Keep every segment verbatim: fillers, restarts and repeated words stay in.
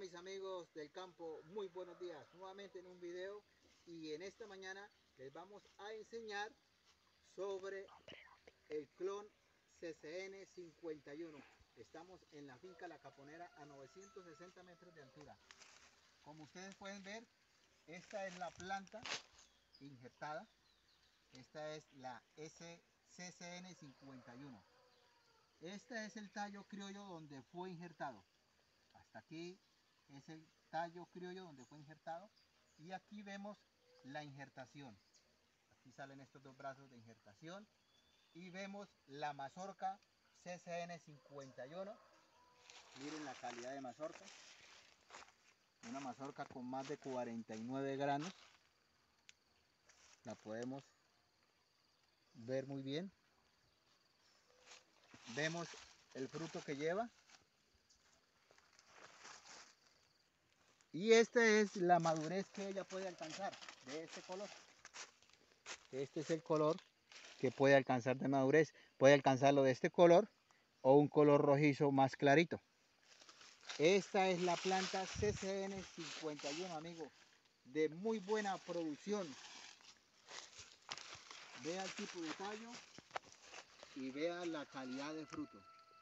mis amigos del campo, muy buenos días, nuevamente en un video y en esta mañana les vamos a enseñar sobre el clon C C N cincuenta y uno. Estamos en la finca La Caponera a novecientos sesenta metros de altura. Como ustedes pueden ver, esta es la planta injertada, esta es la C C N cincuenta y uno. Este es el tallo criollo donde fue injertado. Hasta aquí es el tallo criollo donde fue injertado y aquí vemos la injertación. Aquí salen estos dos brazos de injertación y vemos la mazorca C C N cincuenta y uno. Miren la calidad de mazorca, una mazorca con más de cuarenta y nueve granos, la podemos ver muy bien. Vemos el fruto que lleva. Y esta es la madurez que ella puede alcanzar de este color. Este es el color que puede alcanzar de madurez. Puede alcanzarlo de este color o un color rojizo más clarito. Esta es la planta C C N cincuenta y uno, amigo, de muy buena producción. Vea el tipo de tallo y vea la calidad de fruto.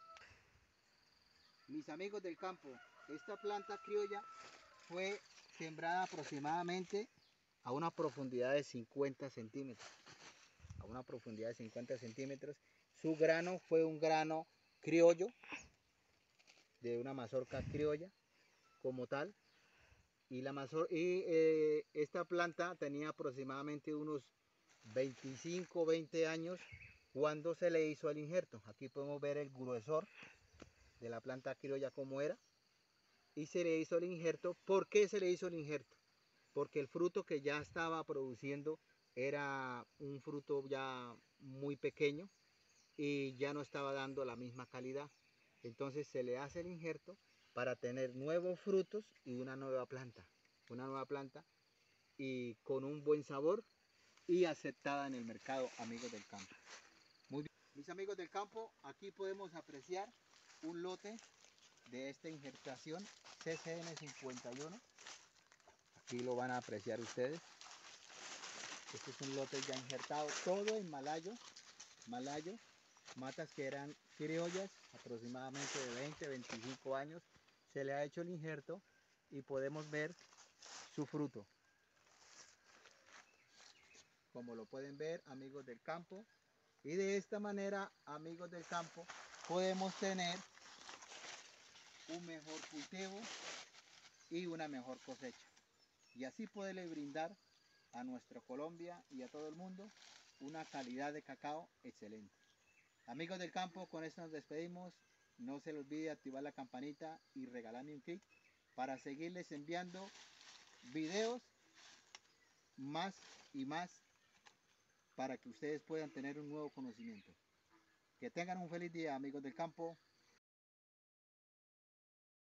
Mis amigos del campo, esta planta criolla fue sembrada aproximadamente a una profundidad de cincuenta centímetros. A una profundidad de cincuenta centímetros. Su grano fue un grano criollo, de una mazorca criolla como tal. Y, la mazor y eh, esta planta tenía aproximadamente unos veinticinco, veinte años cuando se le hizo el injerto. Aquí podemos ver el gruesor de la planta criolla como era. Y se le hizo el injerto. ¿Por qué se le hizo el injerto? Porque el fruto que ya estaba produciendo era un fruto ya muy pequeño y ya no estaba dando la misma calidad. Entonces se le hace el injerto para tener nuevos frutos y una nueva planta. Una nueva planta y con un buen sabor y aceptada en el mercado, amigos del campo. Muy bien, mis amigos del campo, aquí podemos apreciar un lote de esta injertación C C N cincuenta y uno. Aquí lo van a apreciar ustedes. Este es un lote ya injertado, todo en malayo, malayo, matas que eran criollas, aproximadamente de veinte, veinticinco años. Se le ha hecho el injerto y podemos ver su fruto. Como lo pueden ver, amigos del campo. Y de esta manera, amigos del campo, podemos tener un mejor cultivo y una mejor cosecha. Y así poderle brindar a nuestra Colombia y a todo el mundo una calidad de cacao excelente. Amigos del campo, con esto nos despedimos. No se les olvide activar la campanita y regalarme un clic para seguirles enviando videos más y más para que ustedes puedan tener un nuevo conocimiento. Que tengan un feliz día, amigos del campo.